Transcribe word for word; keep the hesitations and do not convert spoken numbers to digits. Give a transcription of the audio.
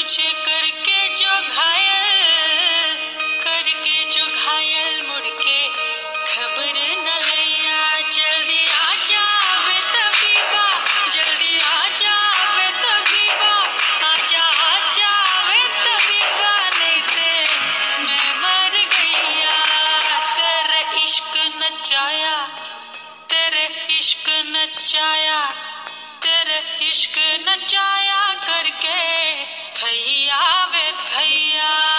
तुझे करके जो घायल, करके जो घायल मुड़ के खबर न लिया। जल्दी आ जावे तबीबा, जल्दी आ जावे तबीबा, आजा आ जावे तबीबा, नहीं ते मैं मर गईया। तेरे इश्क नचाया, तेरे इश्क नचाया, तेरे इश्क नचाया करके थैया वे थैया।